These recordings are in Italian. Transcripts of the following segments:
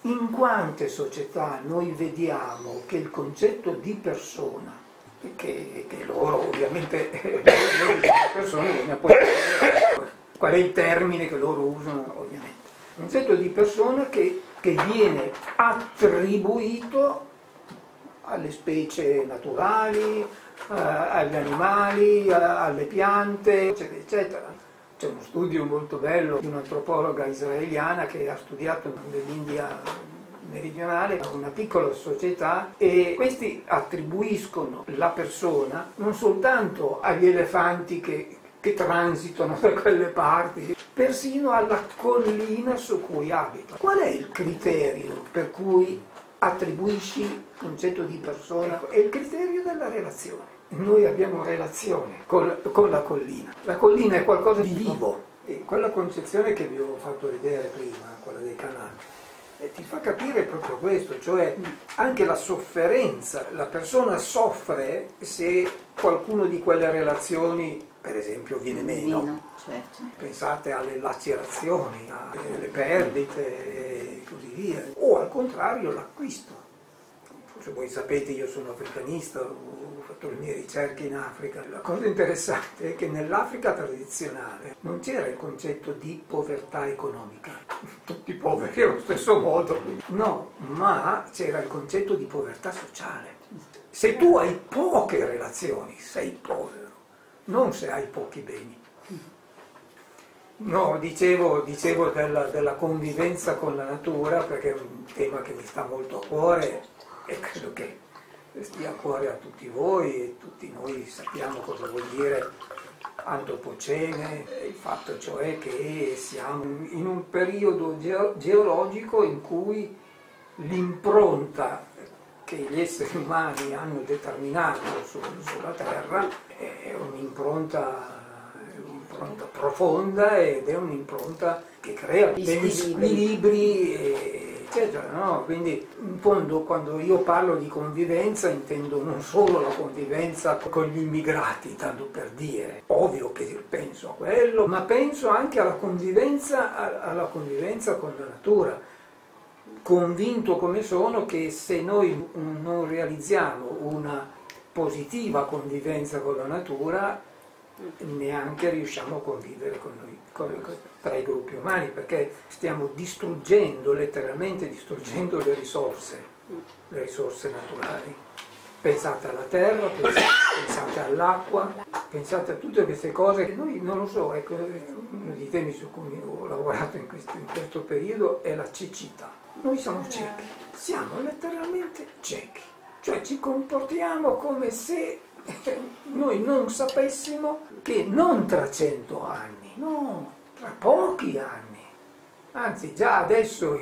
In quante società noi vediamo che il concetto di persona, che loro ovviamente, persone, bisogna poi qual è il termine che loro usano ovviamente, il concetto di persona che viene attribuito alle specie naturali, agli animali, alle piante, eccetera, eccetera. C'è uno studio molto bello di un'antropologa israeliana che ha studiato nell'India meridionale una piccola società, e questi attribuiscono la persona non soltanto agli elefanti che transitano da quelle parti, persino alla collina su cui abitano. Qual è il criterio per cui attribuisci il concetto di persona? È il criterio della relazione. Noi abbiamo relazione con la collina. La collina è qualcosa di vivo. E quella concezione che vi ho fatto vedere prima, quella dei canali, ti fa capire proprio questo, cioè anche la sofferenza. La persona soffre se qualcuno di quelle relazioni, per esempio, viene meno. Certo. Pensate alle lacerazioni, alle perdite e così via. O al contrario l'acquisto. Forse voi sapete, io sono africanista, ho fatto le mie ricerche in Africa. La cosa interessante è che nell'Africa tradizionale non c'era il concetto di povertà economica, tutti poveri allo stesso modo, no, ma c'era il concetto di povertà sociale. Se tu hai poche relazioni sei povero, non se hai pochi beni. No, dicevo della convivenza con la natura, perché è un tema che mi sta molto a cuore e credo che stia a cuore a tutti voi, e tutti noi sappiamo cosa vuol dire antropocene, il fatto cioè che siamo in un periodo geologico in cui l'impronta che gli esseri umani hanno determinato sulla Terra è un'impronta profonda, ed è un'impronta che crea degli squilibri, eccetera, no? Quindi in fondo quando io parlo di convivenza intendo non solo la convivenza con gli immigrati, tanto per dire, ovvio che penso a quello, ma penso anche alla convivenza con la natura, convinto come sono che se noi non realizziamo una positiva convivenza con la natura neanche riusciamo a convivere tra i gruppi umani, perché stiamo distruggendo, letteralmente distruggendo le risorse naturali. Pensate alla terra, pensate all'acqua, pensate a tutte queste cose che noi, non lo so, ecco, uno dei temi su cui ho lavorato in questo periodo è la cecità. Noi siamo ciechi, siamo letteralmente ciechi, cioè ci comportiamo come se noi non sapessimo che non tra 100 anni, no, tra pochi anni, anzi già adesso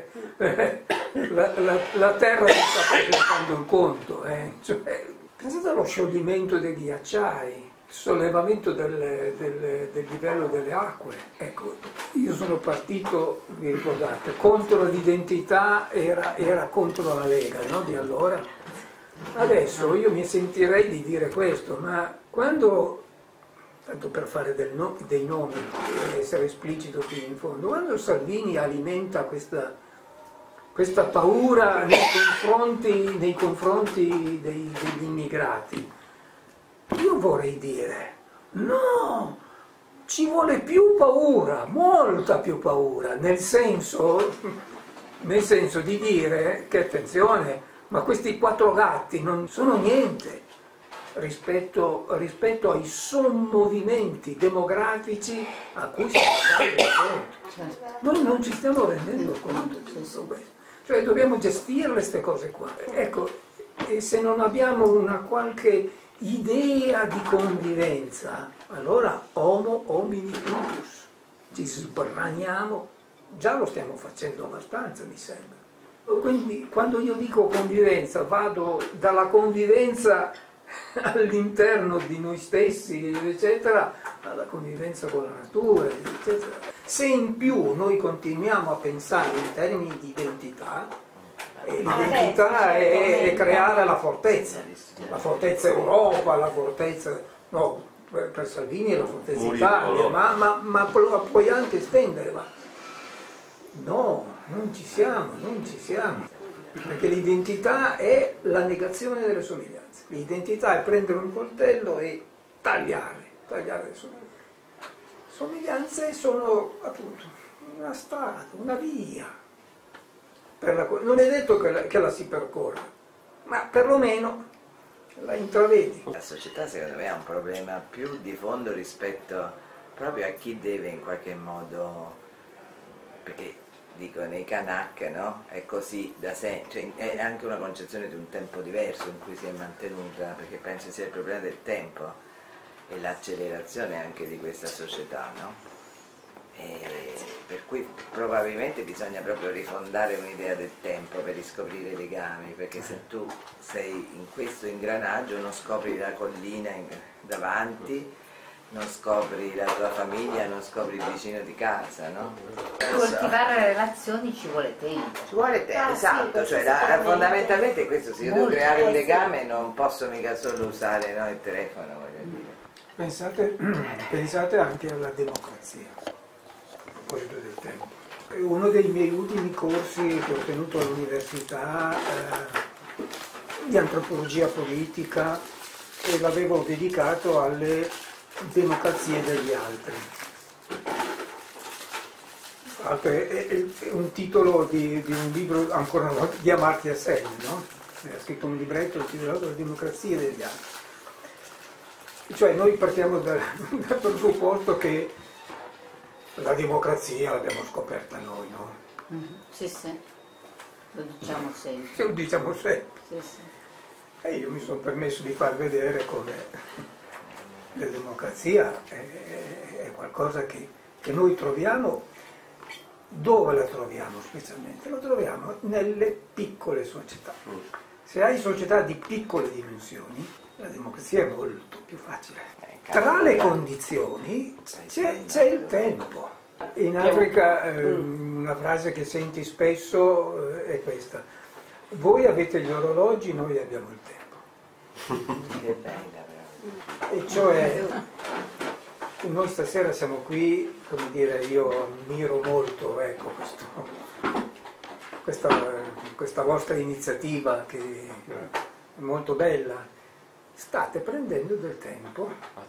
la Terra si sta presentando in conto, cioè, pensate allo scioglimento dei ghiacciai, il sollevamento del livello delle acque. Ecco, io sono partito, vi ricordate, contro l'identità, era contro la Lega, no, di allora. Adesso io mi sentirei di dire questo, ma quando, tanto per fare dei nomi e essere esplicito fino in fondo, quando Salvini alimenta questa paura nei confronti degli immigrati, io vorrei dire, no, ci vuole più paura, molta più paura, nel senso di dire che, attenzione, ma questi 4 gatti non sono niente rispetto ai sommovimenti demografici a cui stiamo dando conto. Noi non ci stiamo rendendo conto di tutto questo. Cioè dobbiamo gestire queste cose qua. Ecco, e se non abbiamo una qualche idea di convivenza, allora homo homini lupus, ci sbraniamo, già lo stiamo facendo abbastanza, mi sembra. Quindi quando io dico convivenza vado dalla convivenza all'interno di noi stessi, eccetera, alla convivenza con la natura, eccetera. Se in più noi continuiamo a pensare in termini di identità, l'identità è creare la fortezza Europa, la fortezza, no, per Salvini è la fortezza Italia, ma puoi anche estendere. No, non ci siamo, non ci siamo. Perché l'identità è la negazione delle somiglianze. L'identità è prendere un coltello e tagliare le somiglianze. Somiglianze sono appunto una strada, una via. Non è detto che la si percorra, ma perlomeno la intravedi. La società secondo me ha un problema più di fondo rispetto proprio a chi deve in qualche modo, perché dico nei Kanak, no? È così da sempre, cioè, è anche una concezione di un tempo diverso in cui si è mantenuta, perché penso sia il problema del tempo e l'accelerazione anche di questa società, no? E per cui probabilmente bisogna proprio rifondare un'idea del tempo per riscoprire i legami, perché se tu sei in questo ingranaggio non scopri la collina davanti, non scopri la tua famiglia, non scopri il vicino di casa, no? Coltivare relazioni ci vuole tempo. Ci vuole tempo, esatto, sì, cioè fondamentalmente questo, se io devo Molto, creare un sì. legame non posso mica solo usare, no, il telefono, voglio dire. Pensate anche alla democrazia, a proposito del tempo. Uno dei miei ultimi corsi che ho tenuto all'università di antropologia politica e l'avevo dedicato alle democrazie degli altri. È un titolo di un libro ancora di Amartya Sen, no? Ha scritto un libretto intitolato Le democrazie degli altri. Cioè noi partiamo dal presupposto che la democrazia l'abbiamo scoperta noi, no? Sì, sì, lo diciamo sempre. Se lo diciamo sempre. Sì, sì. E io mi sono permesso di far vedere come la democrazia è qualcosa che noi troviamo. Dove la troviamo specialmente? La troviamo nelle piccole società. Se hai società di piccole dimensioni, la democrazia è molto più facile. Tra le condizioni c'è il tempo. In Africa una frase che senti spesso è questa: voi avete gli orologi, noi abbiamo il tempo. Che bella, però. E cioè noi stasera siamo qui, come dire, io ammiro molto, ecco, questa vostra iniziativa che è molto bella. State prendendo del tempo,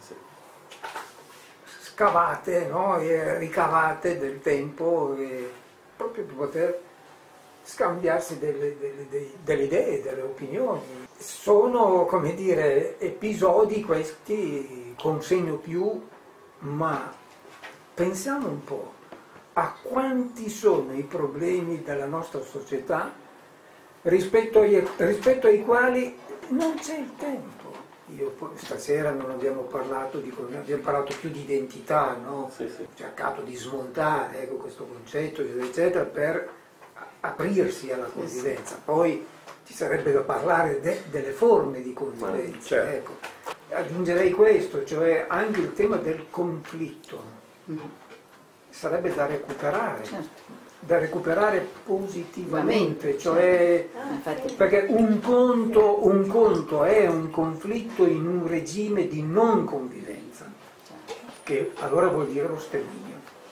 scavate, no? E ricavate del tempo proprio per poter scambiarsi delle idee, delle opinioni. Sono, come dire, episodi questi con segno più, ma pensiamo un po' a quanti sono i problemi della nostra società rispetto ai quali non c'è il tempo. Stasera non abbiamo parlato abbiamo parlato più di identità, no? Sì, sì. Ho cercato di smontare, ecco, questo concetto, eccetera, per aprirsi alla convivenza. Poi ci sarebbe da parlare delle forme di convivenza. Certo. Ecco. Aggiungerei questo, cioè anche il tema del conflitto. Sarebbe da recuperare. Certo. Da recuperare positivamente, cioè, perché un conto è un conflitto in un regime di non convivenza, che allora vuol dire lo sterminio.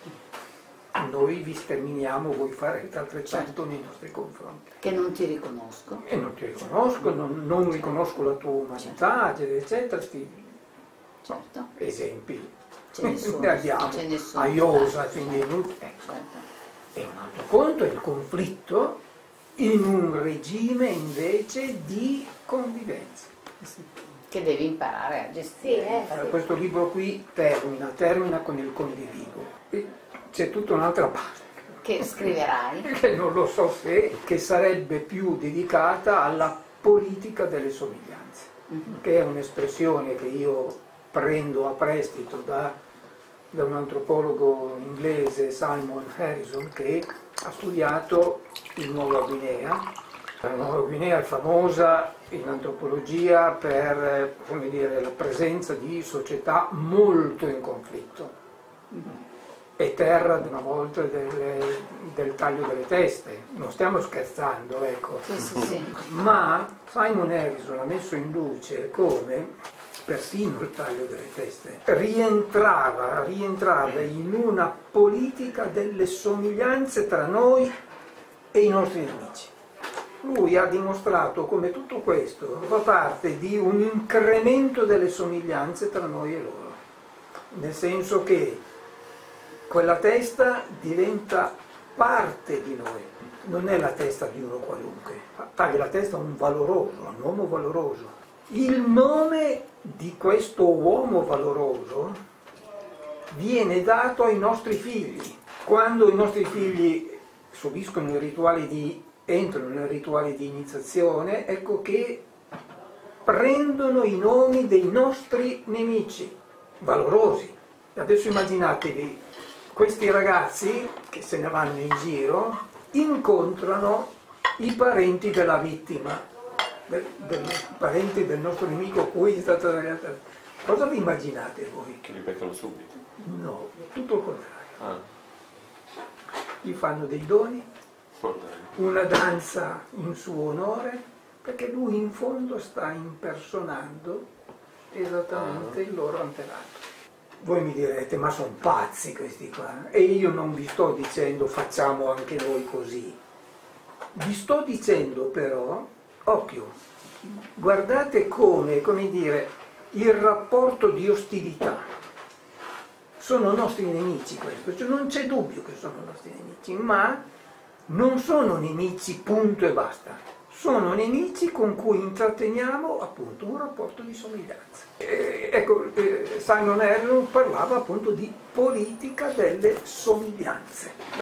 Noi vi sterminiamo, voi farete altrettanto nei nostri confronti. Che non ti riconosco. E non ti riconosco, non riconosco la tua umanità, eccetera, Certo. Esempi. Ce ne sono. Ne abbiamo. A Iosa, quindi Certo. E un altro conto è il conflitto in un regime invece di convivenza. Che devi imparare a gestire. Allora, questo libro qui termina con il condivido. E c'è tutta un'altra parte. Che scriverai. Che non lo so se, che sarebbe più dedicata alla politica delle somiglianze, che è un'espressione che io prendo a prestito da un antropologo inglese, Simon Harrison, che ha studiato il Nuova Guinea. La Nuova Guinea è famosa in antropologia per, come dire, la presenza di società molto in conflitto. È terra una volta del taglio delle teste, non stiamo scherzando, ecco. Sì. Ma Simon Harrison ha messo in luce come persino il taglio delle teste, rientrava in una politica delle somiglianze tra noi e i nostri nemici. Lui ha dimostrato come tutto questo fa parte di un incremento delle somiglianze tra noi e loro, nel senso che quella testa diventa parte di noi, non è la testa di uno qualunque, taglia la testa a un valoroso, a un uomo valoroso. Il nome di questo uomo valoroso viene dato ai nostri figli. Quando i nostri figli subiscono i rituali entrano nei rituali di iniziazione, ecco che prendono i nomi dei nostri nemici, valorosi. Adesso immaginatevi, questi ragazzi che se ne vanno in giro incontrano i parenti della vittima, del parente del nostro nemico a cui è stata tagliata. Cosa vi immaginate voi? Che li beccano subito. No, tutto il contrario. Ah, Gli fanno dei doni, oh, dai. una danza in suo onore, perché lui in fondo sta impersonando esattamente il loro antenato. Voi mi direte, ma sono pazzi questi qua, e io non vi sto dicendo facciamo anche noi così. Vi sto dicendo però, occhio, guardate come dire, il rapporto di ostilità. Sono nostri nemici questo, cioè non c'è dubbio che sono nostri nemici, ma non sono nemici punto e basta, sono nemici con cui intratteniamo appunto un rapporto di somiglianza. Simon Herron parlava appunto di politica delle somiglianze.